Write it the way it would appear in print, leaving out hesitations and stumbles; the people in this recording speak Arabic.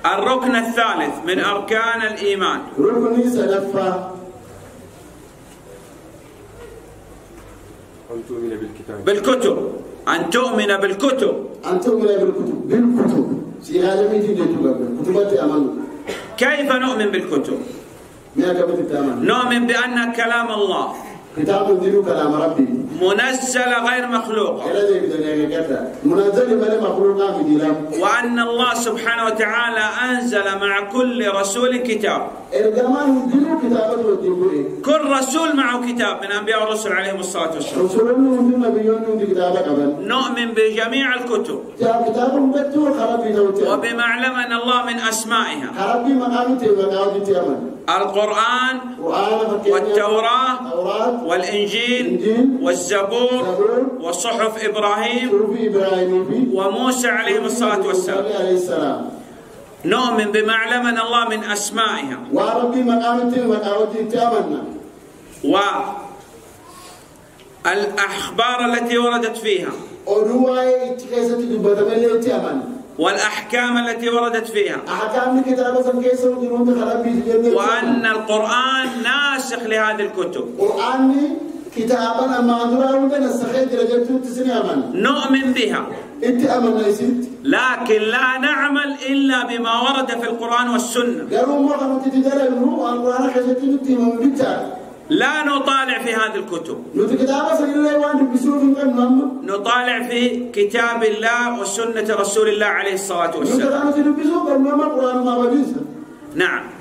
الركن الثالث من أركان الإيمان ركن سلفا أن تؤمن بالكتاب بالكتب، أن تؤمن بالكتب. أن تؤمن بالكتب في هذا ميتي كتبات أمان. كيف نؤمن بالكتب؟ نؤمن بأن كلام الله كتاب دينه كلام ربي منزل غير مخلوق، وأن الله سبحانه وتعالى أنزل مع كل رسول كتاب. كل رسول معه كتاب من أنبياء الرسل عليهم الصلاة والسلام. نؤمن بجميع الكتب وبما علمنا الله من أسمائها: القرآن والتوراة والإنجيل والزبور وصحف إبراهيم وموسى عليهم الصلاة والسلام. نؤمن بما علمنا الله من أسمائها والأخبار التي وردت فيها والأحكام التي وردت فيها، وأن القرآن ناسخ لهذه الكتب. نؤمن بها لكن لا نعمل إلا بما ورد في القرآن والسنة. لا نطالع في هذه الكتب، نطالع في كتاب الله وسنة رسول الله عليه الصلاة والسلام. نعم.